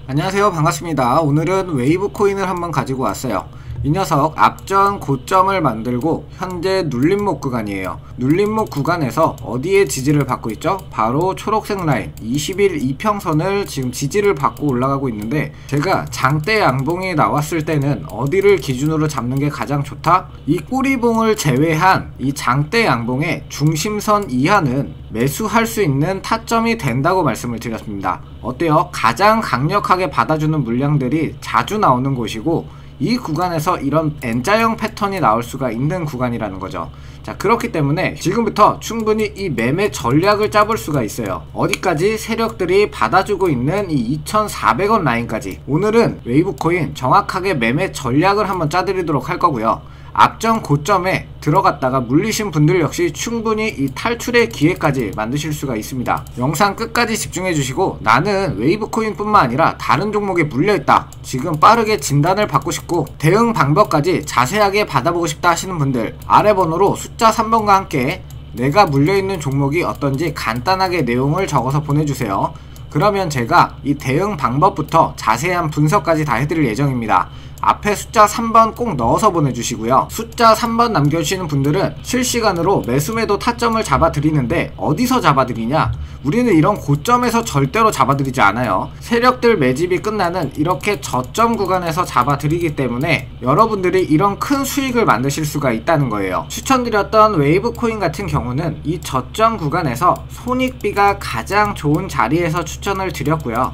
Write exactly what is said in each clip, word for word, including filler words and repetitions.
안녕하세요, 반갑습니다. 오늘은 웨이브 코인을 한번 가지고 왔어요. 이 녀석 앞전 고점을 만들고 현재 눌림목 구간이에요. 눌림목 구간에서 어디에 지지를 받고 있죠? 바로 초록색 라인 이십 일 이평선을 지금 지지를 받고 올라가고 있는데, 제가 장대 양봉이 나왔을 때는 어디를 기준으로 잡는 게 가장 좋다? 이 꼬리봉을 제외한 이 장대 양봉의 중심선 이하는 매수할 수 있는 타점이 된다고 말씀을 드렸습니다. 어때요? 가장 강력하게 받아주는 물량들이 자주 나오는 곳이고, 이 구간에서 이런 N자형 패턴이 나올 수가 있는 구간이라는 거죠. 자, 그렇기 때문에 지금부터 충분히 이 매매 전략을 짜볼 수가 있어요. 어디까지? 세력들이 받아주고 있는 이 이천사백 원 라인까지. 오늘은 웨이브코인 정확하게 매매 전략을 한번 짜드리도록 할 거고요. 앞전 고점에 들어갔다가 물리신 분들 역시 충분히 이 탈출의 기회까지 만드실 수가 있습니다. 영상 끝까지 집중해 주시고, 나는 웨이브코인 뿐만 아니라 다른 종목에 물려있다, 지금 빠르게 진단을 받고 싶고 대응 방법까지 자세하게 받아보고 싶다 하시는 분들, 아래 번호로 숫자 삼 번과 함께 내가 물려있는 종목이 어떤지 간단하게 내용을 적어서 보내주세요. 그러면 제가 이 대응 방법부터 자세한 분석까지 다 해드릴 예정입니다. 앞에 숫자 삼 번 꼭 넣어서 보내주시고요. 숫자 삼 번 남겨주시는 분들은 실시간으로 매수매도 타점을 잡아드리는데, 어디서 잡아드리냐? 우리는 이런 고점에서 절대로 잡아드리지 않아요. 세력들 매집이 끝나는 이렇게 저점 구간에서 잡아드리기 때문에 여러분들이 이런 큰 수익을 만드실 수가 있다는 거예요. 추천드렸던 웨이브코인 같은 경우는 이 저점 구간에서 손익비가 가장 좋은 자리에서 추천을 드렸고요.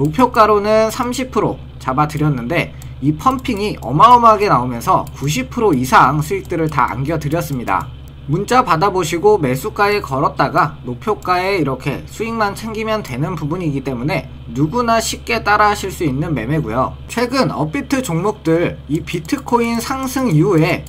목표가로는 삼십 퍼센트 잡아드렸는데, 이 펌핑이 어마어마하게 나오면서 구십 퍼센트 이상 수익들을 다 안겨드렸습니다. 문자 받아보시고 매수가에 걸었다가 목표가에 이렇게 수익만 챙기면 되는 부분이기 때문에 누구나 쉽게 따라 하실 수 있는 매매고요. 최근 업비트 종목들, 이 비트코인 상승 이후에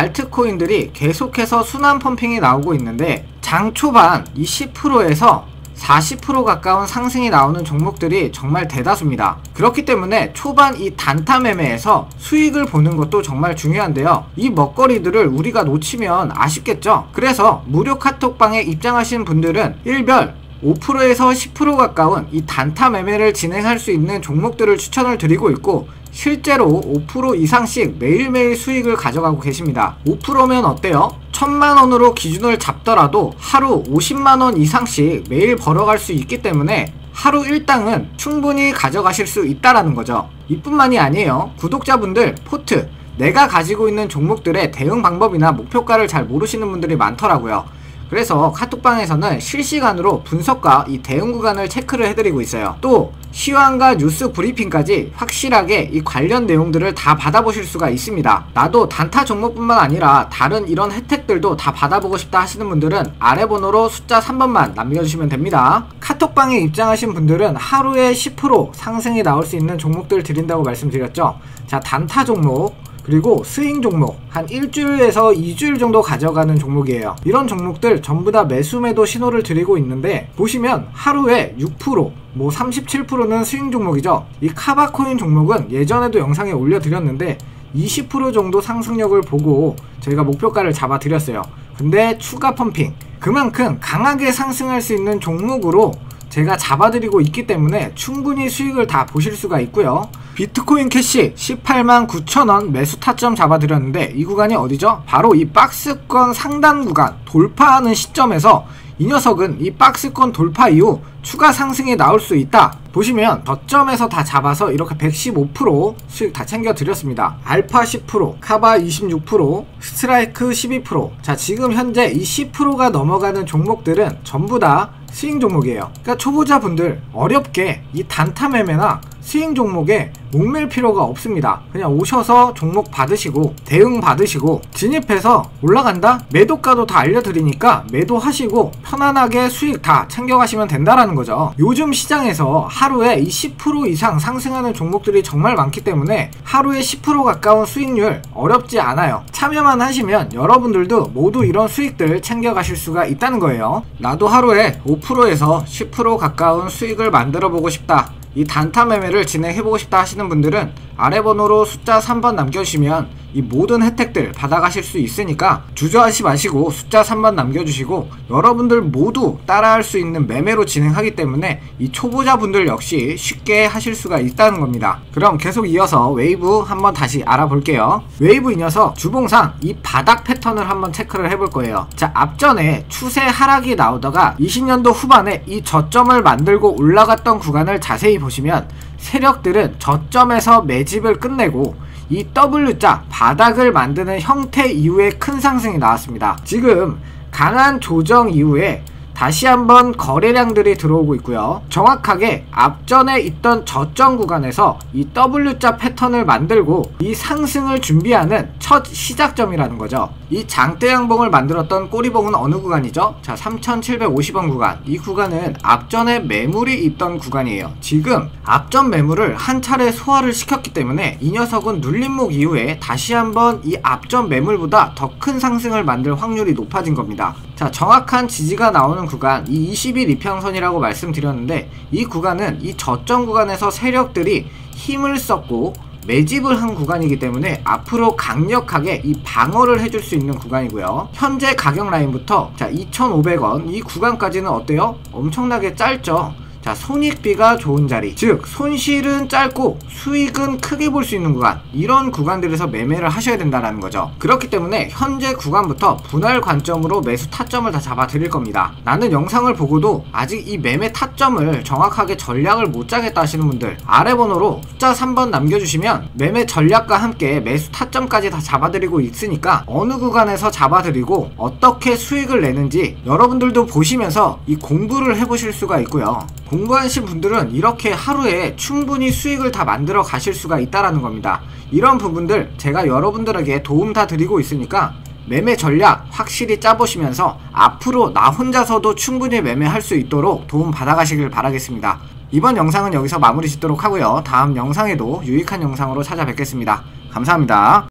알트코인들이 계속해서 순환 펌핑이 나오고 있는데, 장 초반 이 십 퍼센트에서 사십 퍼센트 가까운 상승이 나오는 종목들이 정말 대다수입니다. 그렇기 때문에 초반 이 단타 매매에서 수익을 보는 것도 정말 중요한데요. 이 먹거리들을 우리가 놓치면 아쉽겠죠. 그래서 무료 카톡방에 입장하신 분들은 일별 오 퍼센트에서 십 퍼센트 가까운 이 단타 매매를 진행할 수 있는 종목들을 추천을 드리고 있고, 실제로 오 퍼센트 이상씩 매일매일 수익을 가져가고 계십니다. 오 퍼센트면 어때요? 천만 원으로 기준을 잡더라도 하루 오십만 원 이상씩 매일 벌어갈 수 있기 때문에 하루 일당은 충분히 가져가실 수 있다라는 거죠. 이뿐만이 아니에요. 구독자분들 포트, 내가 가지고 있는 종목들의 대응 방법이나 목표가를 잘 모르시는 분들이 많더라고요. 그래서 카톡방에서는 실시간으로 분석과 이 대응 구간을 체크를 해드리고 있어요. 또 시황과 뉴스 브리핑까지 확실하게 이 관련 내용들을 다 받아보실 수가 있습니다. 나도 단타 종목뿐만 아니라 다른 이런 혜택들도 다 받아보고 싶다 하시는 분들은 아래 번호로 숫자 삼 번만 남겨주시면 됩니다. 카톡방에 입장하신 분들은 하루에 십 퍼센트 상승이 나올 수 있는 종목들 드린다고 말씀드렸죠. 자, 단타 종목, 그리고 스윙 종목 한 일주일에서 이주일 정도 가져가는 종목이에요. 이런 종목들 전부 다 매수매도 신호를 드리고 있는데, 보시면 하루에 육 퍼센트, 뭐 삼십칠 퍼센트는 스윙 종목이죠. 이 카바코인 종목은 예전에도 영상에 올려드렸는데 이십 퍼센트 정도 상승력을 보고 저희가 목표가를 잡아드렸어요. 근데 추가 펌핑, 그만큼 강하게 상승할 수 있는 종목으로 제가 잡아드리고 있기 때문에 충분히 수익을 다 보실 수가 있고요. 비트코인 캐시 십팔만 구천 원 매수 타점 잡아드렸는데, 이 구간이 어디죠? 바로 이 박스권 상단 구간 돌파하는 시점에서 이 녀석은 이 박스권 돌파 이후 추가 상승이 나올 수 있다. 보시면 저점에서 다 잡아서 이렇게 백십오 퍼센트 수익 다 챙겨 드렸습니다. 알파 십 퍼센트, 카바 이십육 퍼센트, 스트라이크 십이 퍼센트. 자, 지금 현재 이 십 퍼센트가 넘어가는 종목들은 전부 다 스윙 종목이에요. 그러니까 초보자분들 어렵게 이 단타 매매나 스윙 종목에 목맬 필요가 없습니다. 그냥 오셔서 종목 받으시고 대응 받으시고 진입해서 올라간다? 매도가도 다 알려드리니까 매도하시고 편안하게 수익 다 챙겨가시면 된다라는 거죠. 요즘 시장에서 하루에 이 십 퍼센트 이상 상승하는 종목들이 정말 많기 때문에 하루에 십 퍼센트 가까운 수익률 어렵지 않아요. 참여만 하시면 여러분들도 모두 이런 수익들 챙겨가실 수가 있다는 거예요. 나도 하루에 오 퍼센트에서 십 퍼센트 가까운 수익을 만들어 보고 싶다, 이 단타 매매를 진행해보고 싶다 하시는 분들은 아래 번호로 숫자 삼 번 남겨주시면 이 모든 혜택들 받아가실 수 있으니까 주저하지 마시고 숫자 삼 번 남겨주시고, 여러분들 모두 따라할 수 있는 매매로 진행하기 때문에 이 초보자분들 역시 쉽게 하실 수가 있다는 겁니다. 그럼 계속 이어서 웨이브 한번 다시 알아볼게요. 웨이브 이 녀석 주봉상 이 바닥 패턴을 한번 체크를 해볼 거예요. 자, 앞전에 추세 하락이 나오다가 이십 년도 후반에 이 저점을 만들고 올라갔던 구간을 자세히 보시면 세력들은 저점에서 매집을 끝내고 이 W자 바닥을 만드는 형태 이후에 큰 상승이 나왔습니다. 지금 강한 조정 이후에 다시 한번 거래량들이 들어오고 있고요. 정확하게 앞전에 있던 저점 구간에서 이 W자 패턴을 만들고 이 상승을 준비하는 첫 시작점이라는 거죠. 이 장대 양봉을 만들었던 꼬리봉은 어느 구간이죠? 자, 삼천칠백오십 원 구간. 이 구간은 앞전에 매물이 있던 구간이에요. 지금 앞전 매물을 한 차례 소화를 시켰기 때문에 이 녀석은 눌림목 이후에 다시 한번 이 앞전 매물보다 더 큰 상승을 만들 확률이 높아진 겁니다. 자, 정확한 지지가 나오는 구간, 이 이십 일 이평선이라고 말씀드렸는데, 이 구간은 이 저점 구간에서 세력들이 힘을 썼고 매집을 한 구간이기 때문에 앞으로 강력하게 이 방어를 해줄 수 있는 구간이고요. 현재 가격 라인부터 자 이천오백 원 이 구간까지는 어때요? 엄청나게 짧죠? 자, 손익비가 좋은 자리, 즉 손실은 짧고 수익은 크게 볼 수 있는 구간, 이런 구간들에서 매매를 하셔야 된다는 거죠. 그렇기 때문에 현재 구간부터 분할 관점으로 매수 타점을 다 잡아 드릴 겁니다. 나는 영상을 보고도 아직 이 매매 타점을 정확하게 전략을 못 짜겠다 하시는 분들, 아래 번호로 숫자 삼 번 남겨주시면 매매 전략과 함께 매수 타점까지 다 잡아 드리고 있으니까 어느 구간에서 잡아 드리고 어떻게 수익을 내는지 여러분들도 보시면서 이 공부를 해보실 수가 있고요. 공부하신 분들은 이렇게 하루에 충분히 수익을 다 만들어 가실 수가 있다라는 겁니다. 이런 부분들 제가 여러분들에게 도움 다 드리고 있으니까 매매 전략 확실히 짜보시면서 앞으로 나 혼자서도 충분히 매매할 수 있도록 도움 받아가시길 바라겠습니다. 이번 영상은 여기서 마무리 짓도록 하고요. 다음 영상에도 유익한 영상으로 찾아뵙겠습니다. 감사합니다.